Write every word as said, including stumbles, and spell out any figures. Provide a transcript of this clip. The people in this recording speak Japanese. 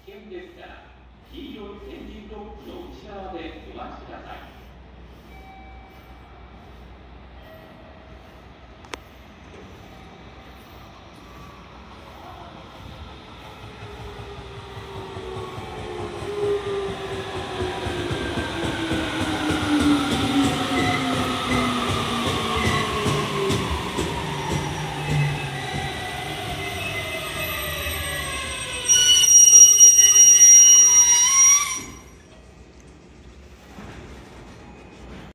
危険ですから、黄色い点字ブロックの内側でお待ちください。